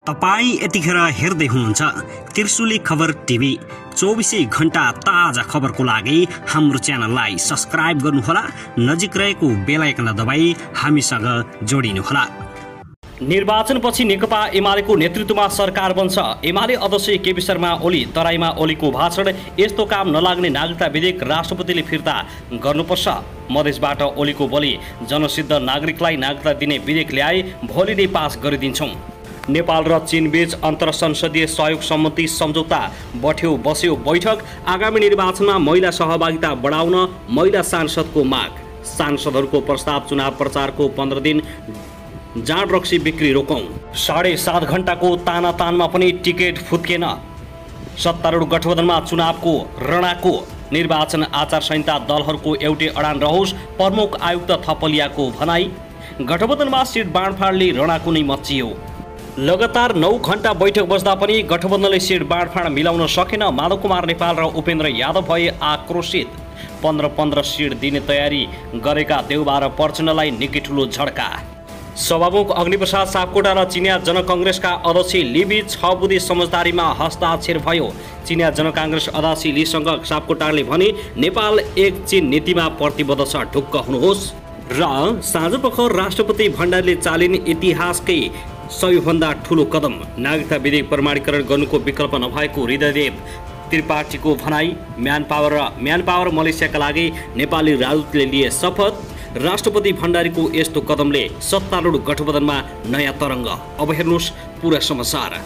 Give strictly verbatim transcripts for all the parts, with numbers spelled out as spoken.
तपाई यतिखेर हेर्दै हुनुहुन्छ त्रिशुली खबर टिभी। चौबीसै घण्टा ताजा खबरको लागि हाम्रो च्यानललाई सब्स्क्राइब गर्नुहोला, नजिक रहेको बेल आइकन दबाई हामीसँग जोडिनुहोला। निर्वाचनपछि नेकपा एमालेको नेतृत्वमा सरकार बन्छ। एमाले अध्यक्ष केपी शर्मा ओली तराईमा ओलीको भाषण, यस्तो काम नलाग्ने नागरिकता विधेयक राष्ट्रपतिले फिर्ता गर्नुपर्छ। मधेसबाट ओलीको बोली, जनसिद्ध नागरिकलाई नागरिकता दिने विधेयक ल्याए भोलि नै पास गरिदिन्छौँ। नेपाल र चीन बीच अन्तर संसदीय सहयोग सम्मति सम्झौता बठ्यो बस्यो बैठक। आगामी निर्वाचनमा महिला सहभागिता बढाउन महिला सांसदको माग। सांसदहरूको प्रस्ताव, चुनाव प्रचारको पन्ध्र दिन जाँड रक्सी बिक्री रोकौं। साढे सात घण्टाको तानातानमा पनि टिकट फुत्केन। सत्तारूढ गठबन्धनमा चुनावको रणको निर्वाचन आचार संहिता दलहरूको एउटै अडान रहोस्, प्रमुख आयुक्त थपलियाको भनाई। गठबन्धनमा सिट बाँडफाँडले रणको नै मच्चियो। लगातार नौ घण्टा बैठक बस्दा पनि गठबन्धनले सिट बाँडफाँड मिलाउन सकेन। माधव कुमार नेपाल र उपेन्द्र यादव भए आक्रोशित। पन्ध्र पन्ध्र सिट दिने तयारी गरेका देउबा र प्रचण्डलाई निकै ठुलो झड्का। सभामुख अग्निप्रसाद सापकोटा र चिनिया जनकांग्रेसका अध्यक्ष लीबीच छ बुँदे समझदारीमा हस्ताक्षर भयो। चिनिया जनकांग्रेस अध्यक्ष लीसँग सापकोटाले भने नेपाल एक चीन नीतिमा प्रतिबद्ध छ, ढुक्क हुनुहोस्। र साँझपख राष्ट्रपति भण्डारीले चालिने इतिहासकै सबैभन्दा ठुलो कदम, नागरिकता विधेयक प्रमाणीकरण गर्नुको विकल्प नभएको हृदयदेव त्रिपाठीको भनाई। म्यान पावर र म्यान पावर मलेसियाका लागि नेपाली राजदूतले लिए शपथ। राष्ट्रपति भण्डारीको यस्तो कदमले सत्तारूढ गठबन्धनमा नयाँ तरङ्ग। अब हेर्नुहोस् पुरा समाचार।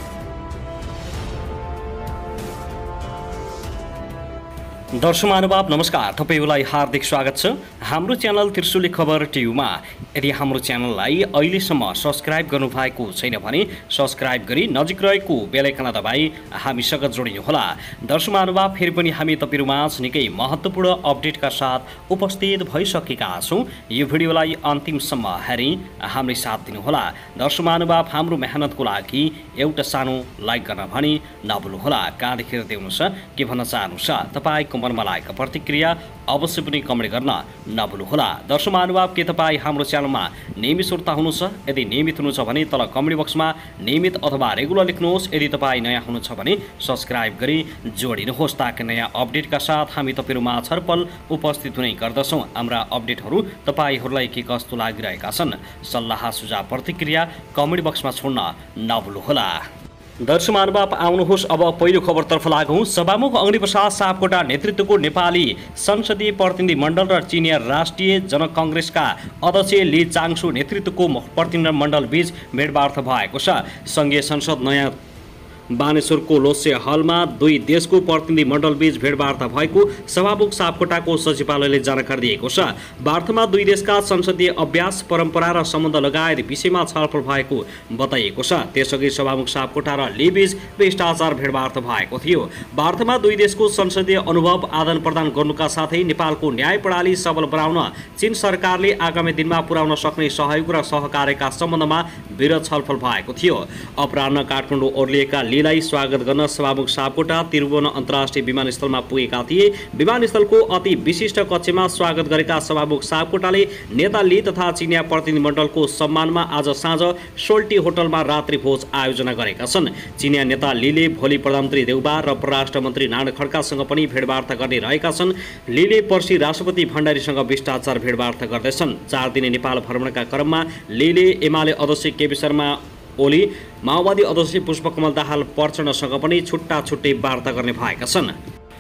दर्शक महानुभाव नमस्कार, तपाईलाई हार्दिक स्वागत छ हाम्रो च्यानल त्रिशुली खबर टिभीमा। यदि हाम्रो च्यानललाई अहिलेसम्म सब्स्क्राइब गर्नुभएको छैन भने सब्स्क्राइब गरी नजिक रहेको बेल आइकन दबाई हामीसँग जोडिनुहोला। दर्शक महानुभाव, फेरि पनि हामी तपाईहरुमाझ निकै महत्त्वपूर्ण अपडेटका साथ उपस्थित भइसकेका छौँ। यो भिडियोलाई अन्तिमसम्म हेरी हामीलाई साथ दिनुहोला। दर्शक महानुभाव, हाम्रो मेहनतको लागि एउटा सानो लाइक गर्न भनी नभुल्नुहोला। कहाँदेखि हेर्दै हुनुहुन्छ, के भन्न चाहनुहुन्छ, तपाईको मनमा लागेको प्रतिक्रिया अवश्य पनि कमेन्ट गर्न नभुल्नुहोला। दर्शक महानुभाव, के तपाईँ हाम्रो च्यानलमा नियमित श्रोता हुनुहुन्छ? यदि नियमित हुनुहुन्छ भने तल कमेन्ट बक्समा नियमित अथवा रेगुलर लेख्नुहोस्। यदि तपाईँ नयाँ हुनुहुन्छ भने सब्स्क्राइब गरी जोडिनुहोस्, ताकि नयाँ अपडेटका साथ हामी तपाईँहरूमा छरपल उपस्थित हुने गर्दछौँ। हाम्रा अपडेटहरू तपाईँहरूलाई के कस्तो लागिरहेका छन्, सल्लाह सुझाव प्रतिक्रिया कमेन्ट बक्समा छोड्न नभुल्नुहोला। दर्शक महानुभाव, आउनुहोस् अब पहिलो खबरतर्फ लागौँ। सभामुख अग्निप्रसाद सापकोटा नेतृत्वको नेपाली संसदीय प्रतिनिधि मण्डल र चिनिया राष्ट्रिय जनकांग्रेसका अध्यक्ष ली चाङसु नेतृत्वको प्रतिनिधि मण्डल बीच भेटवार्ता भएको छ। संघीय संसद नयाँ बानेश्वरको लोसे हलमा दुई देशको प्रतिनिधि मण्डल बीच भेटवार्ता भएको सभामुख सापकोटाको सचिवालयले जानकारी दिएको छ। वार्तामा दुई देशका संसदीय अभ्यास, परम्परा र सम्बन्ध लगायत विषयमा छलफल भएको बताइएको छ। त्यसअघि सभामुख सापकोटा र लीबीच शिष्टाचार भेटवार्ता भएको थियो। वार्तामा दुई देशको संसदीय अनुभव आदान प्रदान गर्नुका साथै नेपालको न्याय प्रणाली सबल बनाउन चीन सरकारले आगामी दिनमा पुर्याउन सक्ने सहयोग र सहकार्यका सम्बन्धमा विरत छलफल भएको थियो। अपराह्न काठमाडौँ ओर्लिएका लाई स्वागत गर्न सभामुख सापकोटा त्रिभुवन अन्तर्राष्ट्रिय विमानस्थलमा पुगेका थिए। विमानस्थलको अति विशिष्ट कक्षमा स्वागत गरेका सभामुख सापकोटाले नेता ली तथा चिनिया प्रतिनिधि मण्डलको सम्मानमा आज साँझ सोल्टी होटलमा रात्रि भोज आयोजना गरेका छन्। चिनिया नेता लीले भोलि प्रधानमन्त्री देउबा र परराष्ट्र मन्त्री नारायण खड्कासँग पनि भेटवार्ता गर्ने रहेका छन्। लीले पर्सि राष्ट्रपति भण्डारीसँग शिष्टाचार भेटवार्ता गर्दैछन्। चार दिने नेपाल भ्रमणका क्रममा लीले एमाले अध्यक्ष केपी शर्मा ओली, माओवादी अध्यक्ष पुष्पकमल दाहाल प्रचण्डसँग पनि छुट्टा छुट्टै वार्ता गर्ने भएका छन्।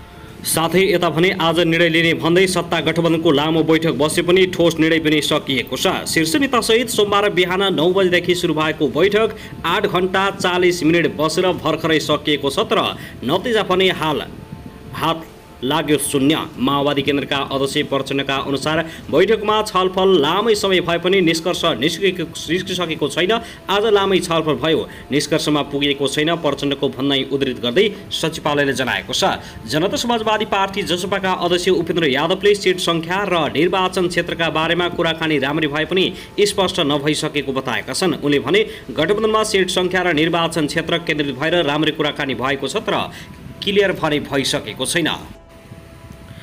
साथै यता भने आज निर्णय लिने भन्दै सत्ता गठबन्धनको लामो बैठक बसे पनि ठोस निर्णय पनि सकिएको छ। शीर्ष नेतासहित सोमबार बिहान नौ बजेदेखि सुरु भएको बैठक आठ घण्टा चालिस मिनट बसेर भर्खरै सकिएको छ, तर नतिजा पनि हाल हात लाग्यो शून्य। माओवादी केन्द्रका अध्यक्ष प्रचण्डका अनुसार बैठकमा छलफल लामै समय भए पनि निष्कर्ष निस्केको निस्किसकेको छैन। आज लामै छलफल भयो, निष्कर्षमा पुगेको छैन, प्रचण्डको भनाइ उद्धृत गर्दै सचिवालयले जनाएको छ। जनता समाजवादी पार्टी जसपाका अध्यक्ष उपेन्द्र यादवले सिट सङ्ख्या र निर्वाचन क्षेत्रका बारेमा कुराकानी राम्ररी भए पनि स्पष्ट नभइसकेको बताएका छन्। उनले भने गठबन्धनमा सिट सङ्ख्या र निर्वाचन क्षेत्र केन्द्रित भएर राम्ररी कुराकानी भएको छ, तर क्लियर भने भइसकेको छैन।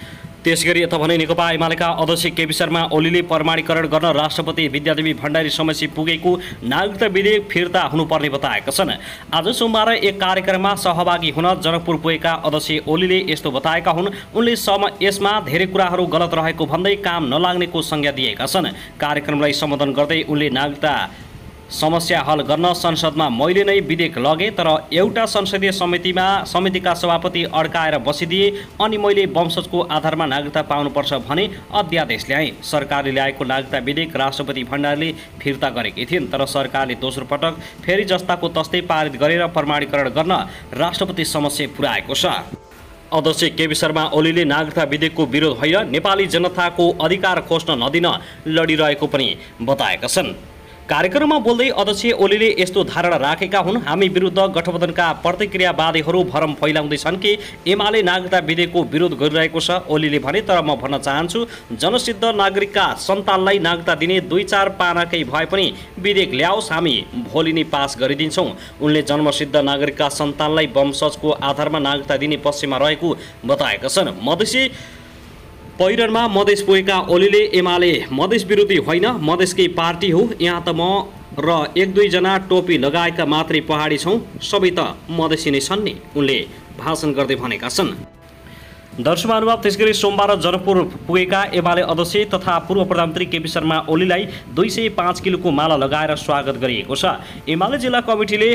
त्यसगरी यता भने नेकपा एमालेका अध्यक्ष केपी शर्मा ओलीले प्रमाणीकरण गर्न राष्ट्रपति विद्यादेवी भण्डारी समक्ष पुगेको नागरिकता विधेयक फिर्ता हुनुपर्ने बताएका छन्। आज सोमबार एक कार्यक्रममा सहभागी हुन जनकपुर पुगेका अध्यक्ष ओलीले यस्तो बताएका हुन्। उनले सम यसमा धेरै कुराहरू गलत रहेको भन्दै काम नलाग्नेको संज्ञा दिएका छन्। कार्यक्रमलाई सम्बोधन गर्दै उनले नागरिकता समस्या हल गर्न संसदमा मैले नै विधेयक लगे, तर एउटा संसदीय समितिमा समितिका सभापति अड्काएर बसिदिए अनि मैले वंशजको आधारमा नागरिकता पाउनुपर्छ भने अध्यादेश ल्याएँ। सरकारले ल्याएको नागरिकता विधेयक राष्ट्रपति भण्डारीले फिर्ता गरेकी थिइन्, तर सरकारले दोस्रो पटक फेरि जस्ताको तस्तै पारित गरेर प्रमाणीकरण गर्न राष्ट्रपति समक्ष पुर्याएको छ। अध्यक्ष केपी शर्मा ओलीले नागरिकता विधेयकको विरोध होइन, नेपाली जनताको अधिकार खोज्न नदिन लडिरहेको पनि बताएका छन्। कार्यक्रममा बोल्दै अध्यक्ष ओलीले यस्तो धारणा राखेका हुन्, हामी विरुद्ध गठबन्धनका प्रतिक्रियावादीहरू भरम फैलाउँदैछन् कि एमाले नागरिकता विधेयकको विरोध गरिरहेको छ। ओलीले भने, तर म भन्न चाहन्छु जनसिद्ध नागरिकका सन्तानलाई नागरिकता दिने दुई चार पानाकै भए पनि विधेयक ल्याओस्, हामी भोलि नै पास गरिदिन्छौँ। उनले जन्मसिद्ध नागरिकका सन्तानलाई वंशजको आधारमा नागरिकता दिने पक्षमा रहेको बताएका छन्। मधेसी पहिरनमा मधेस पुगेका ओलीले एमाले मधेस विरोधी होइन, मधेसकै पार्टी हो, यहाँ त म र एक दुईजना टोपी लगाएका मात्रै पहाडी छौँ, सबै त मधेसी नै छन् नि, उनले भाषण गर्दै भनेका छन्। दर्शक महानुभाव, त्यसगरी सोमबार जनकपुर पुगेका एमाले अध्यक्ष तथा पूर्व प्रधानमन्त्री केपी शर्मा ओलीलाई दुई सय पाँच किलोको माला लगाएर स्वागत गरिएको छ। एमाले जिल्ला कमिटीले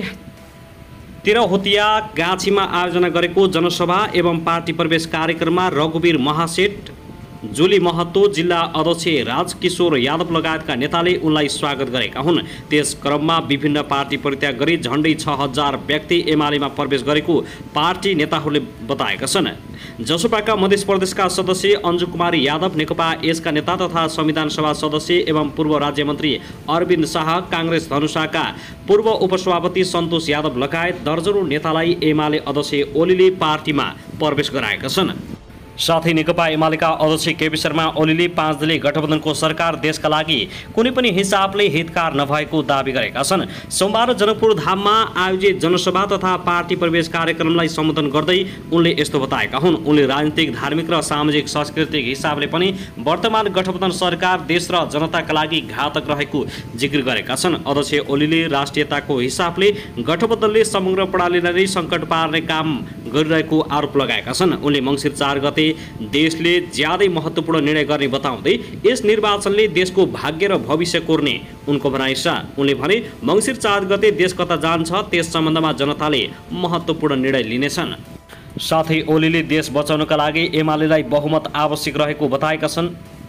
तिरहुतिया गाछीमा आयोजना गरेको जनसभा एवं पार्टी प्रवेश कार्यक्रममा रघुवीर महासेठ, जुली महतो, जिल्ला अध्यक्ष राजकिशोर यादव लगायतका नेताले उनलाई स्वागत गरेका हुन्। त्यस क्रममा विभिन्न पार्टी परित्याग गरी झण्डै छ हजार व्यक्ति एमालेमा प्रवेश गरेको पार्टी नेताहरूले बताएका छन्। जसपाका मध्य प्रदेशका सदस्य अन्जु कुमारी यादव, नेकपा एसका नेता तथा संविधान सभा सदस्य एवं पूर्व राज्य मन्त्री अरविन्द शाह, काङ्ग्रेस धनुषाका पूर्व उपसभापति सन्तोष यादव लगायत दर्जनौं नेतालाई एमाले अध्यक्ष ओलीले पार्टीमा प्रवेश गराएका छन्। साथै नेकपा एमालेका अध्यक्ष केपी शर्मा ओलीले पाँच दलीय गठबन्धनको सरकार देशका लागि कुनै पनि हिसाबले हितकार नभएको दावी गरेका छन्। सोमबार जनकपुर धाममा आयोजित जनसभा तथा पार्टी प्रवेश कार्यक्रमलाई सम्बोधन गर्दै उनले यस्तो बताएका हुन्। उनले राजनीतिक, धार्मिक र सामाजिक सांस्कृतिक हिसाबले पनि वर्तमान गठबन्धन सरकार देश र जनताका लागि घातक रहेको जिकिर गरेका छन्। अध्यक्ष ओलीले राष्ट्रियताको हिसाबले गठबन्धनले समग्र प्रणालीलाई नै सङ्कट पार्ने काम गरिरहेको आरोप लगाएका छन्। उनले मङ्सिर चार गते देशले ज्यादै महत्त्वपूर्ण निर्णय गर्ने बताउँदै यस निर्वाचनले देशको भाग्य र भविष्य कोर्ने उनको भनाइ छ। उनले भने, मङ्सिर चार गते देश कता जान्छ त्यस सम्बन्धमा जनताले महत्त्वपूर्ण निर्णय लिनेछन्। साथै ओलीले देश बचाउनका लागि एमालेलाई बहुमत आवश्यक रहेको बताएका छन्।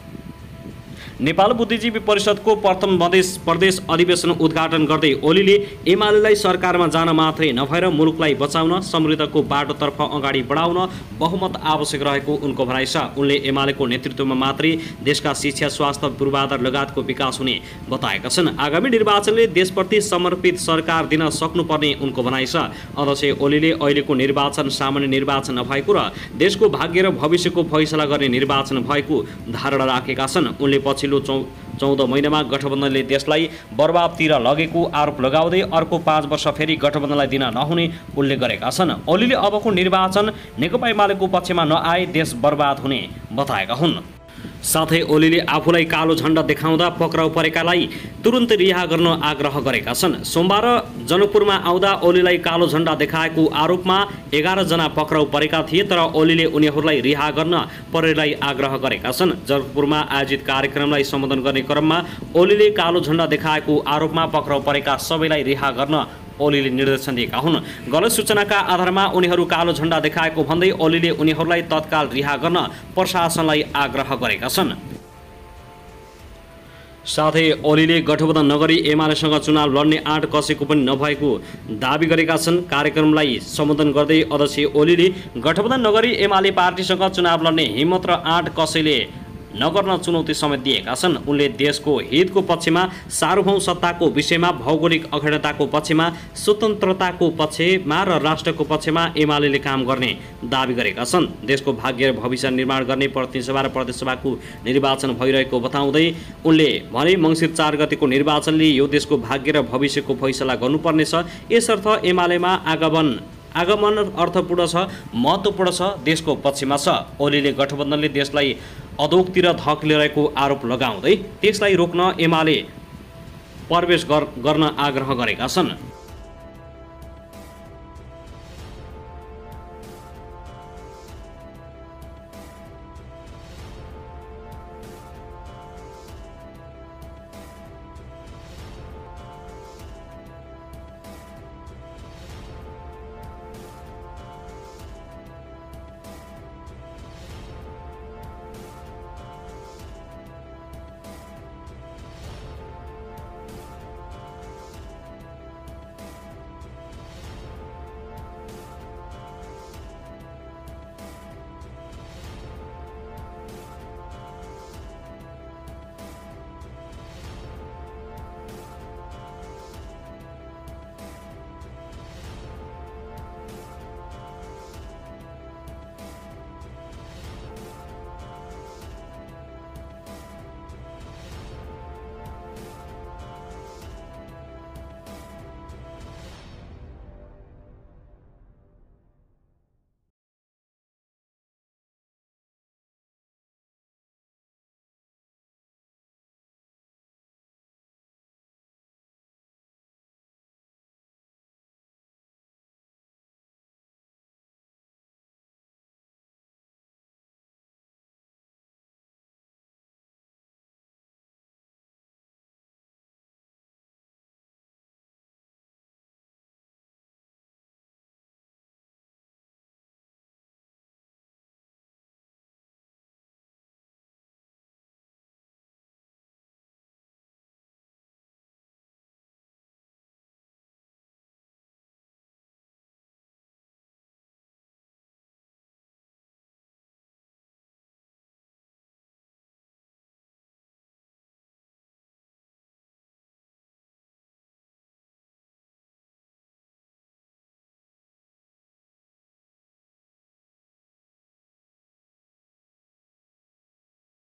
नेपाल बुद्धिजीवी परिषदको प्रथम मधेस प्रदेश अधिवेशन उद्घाटन गर्दै ओलीले एमालेलाई सरकारमा जान मात्रै नभएर मुलुकलाई बचाउन, समृद्धको बाटोतर्फ अगाडि बढाउन बहुमत आवश्यक रहेको उनको भनाइ छ। उनले एमालेको नेतृत्वमा मात्रै देशका शिक्षा, स्वास्थ्य, पूर्वाधार लगायतको विकास हुने बताएका छन्। आगामी निर्वाचनले देशप्रति समर्पित सरकार दिन सक्नुपर्ने उनको भनाइ छ। अध्यक्ष ओलीले अहिलेको निर्वाचन सामान्य निर्वाचन नभएको र देशको भाग्य र भविष्यको फैसला गर्ने निर्वाचन भएको धारणा राखेका छन्। उनले पछिल्लो चौध महिनामा गठबन्धनले देशलाई बर्बादतिर लगेको आरोप लगाउँदै अर्को पाँच वर्ष फेरि गठबन्धनलाई दिन नहुने उल्लेख गरेका छन्। ओलीले अबको निर्वाचन नेकपा एमालेको पक्षमा नआए देश बर्बाद हुने बताएका हुन्। साथै ओलीले आफूलाई कालो झण्डा देखाउँदा पक्राउ परेकालाई तुरुन्तै रिहा गर्न आग्रह गरेका छन्। सोमबार जनकपुरमा आउँदा ओलीलाई कालो झण्डा देखाएको आरोपमा एघार जना पक्राउ परेका थिए, तर ओलीले उनीहरूलाई रिहा गर्न प्रहरीलाई आग्रह गरेका छन्। जनकपुरमा आयोजित कार्यक्रमलाई सम्बोधन गर्ने क्रममा ओलीले कालो झण्डा देखाएको आरोपमा पक्राउ परेका सबैलाई रिहा गर्न ओलीले निर्देशन दिएका हुन्। गलत सूचनाका आधारमा उनीहरू कालो झण्डा देखाएको भन्दै ओलीले उनीहरूलाई तत्काल रिहा गर्न प्रशासनलाई आग्रह गरेका छन्। साथै ओलीले गठबन्धन नगरी एमालेसँग चुनाव लड्ने आँट कसैको पनि नभएको दावी गरेका छन्। कार्यक्रमलाई सम्बोधन गर्दै अध्यक्ष ओलीले गठबन्धन नगरी एमाले पार्टीसँग चुनाव लड्ने हिम्मत र आँट कसैले नगर्न चुनौती समेत दिएका छन्। उनले देशको हितको पक्षमा, सार्वभौम सत्ताको विषयमा, भौगोलिक अखण्डताको पक्षमा, स्वतन्त्रताको पक्षमा र राष्ट्रको पक्षमा एमालेले काम गर्ने दावी गरेका छन्। देशको भाग्य र भविष्य निर्माण गर्ने प्रतिनिधि सभा र प्रदेश सभाको निर्वाचन भइरहेको बताउँदै उनले भने, मङ्सिर चार गतिको निर्वाचनले यो देशको भाग्य र भविष्यको फैसला गर्नुपर्नेछ। यसर्थ एमालेमा आगमन आगमन अर्थपूर्ण छ, महत्त्वपूर्ण छ, देशको पक्षमा छ। ओलीले गठबन्धनले देशलाई अधोगतिर धकेलिरहेको आरोप लगाउँदै त्यसलाई रोक्न एमाले प्रवेश गर्न आग्रह गरेका छन्।